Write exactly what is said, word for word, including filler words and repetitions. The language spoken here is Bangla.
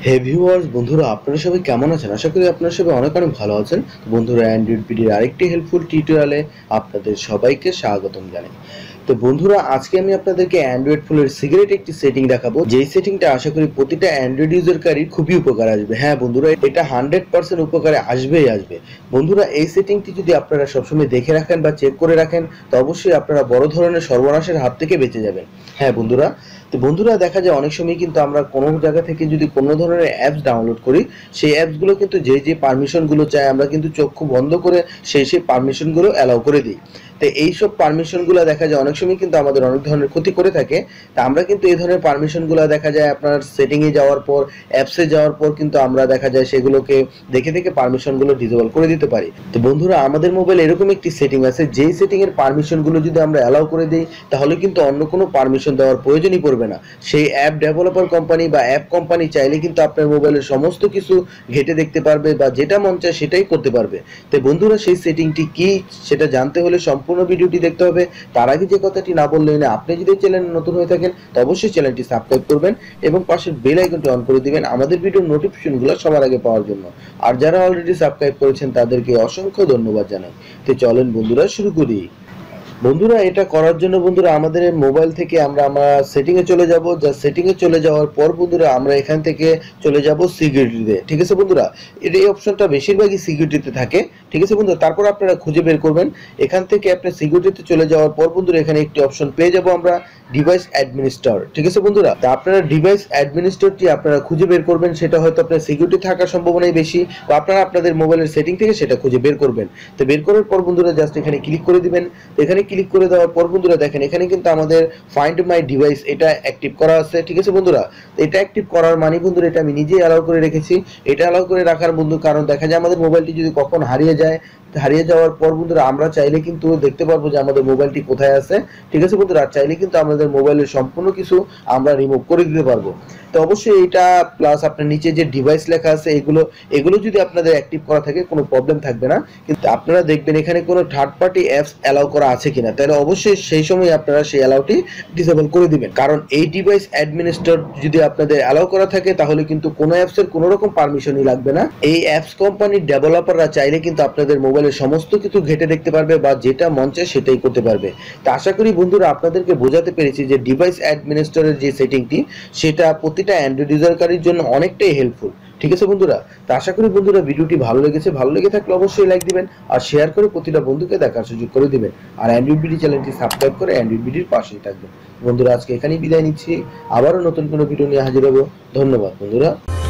হে ভিউয়ার্স বন্ধুরা, আপনারা সবাই কেমন আছেন? আশা করি আপনারা সবাই অনেক অনেক ভালো আছেন। তো বন্ধুরা, অ্যান্ড্রয়েড পিডির আরেকটি হেল্পফুল টিউটোরিয়ালে আপনাদের সবাইকে স্বাগতম জানাই। তো বন্ধুরা, আজকে আমি আপনাদেরকে অ্যান্ড্রয়েড ফোনের সিক্রেট একটি সেটিং দেখাবো, যেই সেটিংটা আশা করি প্রতিটা অ্যান্ড্রয়েড ইউজারকারই খুবই উপকার আসবে। হ্যাঁ বন্ধুরা, এটা হান্ড্রেড পার্সেন্ট উপকারে আসবেই আসবে। বন্ধুরা, এই সেটিংটি যদি আপনারা সবসময় দেখে রাখেন বা চেক করে রাখেন, তো অবশ্যই আপনারা বড় ধরনের সর্বনাশের হাত থেকে বেঁচে যাবেন। হ্যাঁ বন্ধুরা, তো বন্ধুরা দেখা যায় অনেক সময় কিন্তু আমরা কোনো জায়গা থেকে যদি কোনো ধরনের অ্যাপস ডাউনলোড করি, সেই অ্যাপসগুলো কিন্তু যে যে পারমিশনগুলো চাই আমরা কিন্তু চক্ষু বন্ধ করে সেই সেই পারমিশনগুলো অ্যালাউ করে দিই। তো এইসব পারমিশনগুলো দেখা যায় অনেক সময় কিন্তু আমাদের অনেক ধরনের ক্ষতি করে থাকে। তা আমরা কিন্তু এই ধরনের পারমিশনগুলো দেখা যায় আপনার সেটিংয়ে যাওয়ার পর, অ্যাপসে যাওয়ার পর কিন্তু আমরা দেখা যায় সেগুলোকে দেখে দেখে পারমিশনগুলো ডিসেবল করে দিতে পারি। তো বন্ধুরা, আমাদের মোবাইল এরকম একটি সেটিং আছে, যেই সেটিংয়ের পারমিশনগুলো যদি আমরা অ্যালাউ করে দিই, তাহলে কিন্তু অন্য কোনো পারমিশন দেওয়ার প্রয়োজনই পড়বে না। সেই অ্যাপ ডেভেলপার কোম্পানি বা অ্যাপ কোম্পানি চাইলে কিন্তু আপনার মোবাইলের সমস্ত কিছু ঘেঁটে দেখতে পারবে বা যেটা মন চায় সেটাই করতে পারবে। তো বন্ধুরা, সেই সেটিংটি কি সেটা জানতে হলে সম্পূর্ণ ভিডিওটি দেখতে হবে। তার আগে যে কথাটি না বললেই না, আপনি যদি চ্যানেলে নতুন হয়ে থাকেন তো অবশ্যই চ্যানেলটি সাবস্ক্রাইব করবেন এবং পাশের বেল আইকনটি অন করে দিবেন আমাদের ভিডিওর নোটিফিকেশনগুলো সবার আগে পাওয়ার জন্য। আর যারা অলরেডি সাবস্ক্রাইব করেছেন তাদেরকে অসংখ্য ধন্যবাদ জানাই। তো চলেন বন্ধুরা, শুরু করি। বন্ধুরা, এটা করার জন্য বন্ধুরা আমাদের মোবাইল থেকে আমরা আমরা সেটিং এ চলে যাব। যা সেটিং এ চলে যাওয়ার পর বন্ধুরা আমরা এখান থেকে চলে যাব সিকিউরিটিতে। ঠিক আছে বন্ধুরা, এর এই অপশনটা বেশিরভাগই সিকিউরিটিতে থাকে। ঠিক আছে বন্ধুরা, তারপর আপনারা খুঁজে বের করবেন। এখান থেকে আপনি সিকিউরিটিতে চলে যাওয়ার পর বন্ধুরা এখানে একটি অপশন পেয়ে যাব আমরা, ডিভাইস অ্যাডমিনিস্টর। ঠিক আছে বন্ধুরা, তা আপনারা ডিভাইস অ্যাডমিনিস্টরটি আপনারা খুঁজে বের করবেন। সেটা হয়তো আপনার সিকিউরিটি থাকার সম্ভাবনাই বেশি, বা আপনারা আপনাদের মোবাইলের সেটিং থেকে সেটা খুঁজে বের করবেন। তো বের করার পর বন্ধুরা জাস্ট এখানে ক্লিক করে দিবেন। এখানে ক্লিক করে দেওয়ার পর বন্ধুরা দেখেন এখানে কিন্তু আমাদের ফাইন্ড মাই ডিভাইস এটা অ্যাক্টিভ করা আছে। ঠিক আছে বন্ধুরা, এটা অ্যাক্টিভ করার মানে বন্ধুরা এটা আমি নিজেই অ্যালাউ করে রেখেছি। এটা অ্যালাউ করে রাখার বন্ধু কারণ দেখা যায় আমাদের মোবাইলটি যদি কখন হারিয়ে যায়, হারিয়ে যাওয়ার পর বন্ধুরা আমরা চাইলে কিন্তু দেখতে পারবো যে আমাদের মোবাইলটি কোথায় আছে। ঠিক আছে বন্ধুরা, চাইলে কিন্তু আমাদের মোবাইলের সম্পূর্ণ কিছু আমরা রিমুভ করে দিতে পারবো। তো অবশ্যই এটা প্লাস আপনার নিচে যে ডিভাইস লেখা আছে এগুলো এগুলো যদি আপনাদের অ্যাক্টিভ করা থাকে কোনো প্রবলেম থাকবে না। কিন্তু আপনারা দেখবেন এখানে কোনো থার্ড পার্টি অ্যাপস অ্যালাউ করা আছে কিনা, তাহলে অবশ্যই সেই সময় আপনারা সেই অ্যালাউটি ডিসেবল করে দিবেন। কারণ এই ডিভাইস অ্যাডমিনিস্ট্রেটর যদি আপনাদের অ্যালাউ করা থাকে তাহলে কিন্তু কোনো অ্যাপসের কোনো রকম পারমিশনই লাগবে না। এই অ্যাপস কোম্পানির ডেভেলপাররা চাইলে কিন্তু আপনাদের মোবাইলের সমস্ত কিছু ঘেঁটে দেখতে পারবে বা যেটা মন চায় সেটাই করতে পারবে। তো আশা করি বন্ধুরা আপনাদেরকে বোঝাতে পেরেছি যে ডিভাইস অ্যাডমিনিস্ট্রেটরের যে সেটিংটি সেটা প্রতিটা অ্যান্ড্রয়েড ইউজারকারীর জন্য অনেকটাই হেল্পফুল। ঠিক আছে বন্ধুরা, তো আশা করি বন্ধুরা ভিডিওটি ভালো লেগেছে। ভালো লেগে থাকলে অবশ্যই লাইক দিবেন আর শেয়ার করে প্রতিটা বন্ধুকে দেখার সুযোগ করে দিবেন। আর অ্যান্ড্রয়েড বিডি চ্যানেলটি সাবস্ক্রাইব করে অ্যান্ড্রয়েড বিডির পাশেই থাকবেন। বন্ধুরা, আজকে এখানেই বিদায় নিচ্ছি। আবারও নতুন কোনো ভিডিও নিয়ে হাজির হবো। ধন্যবাদ বন্ধুরা।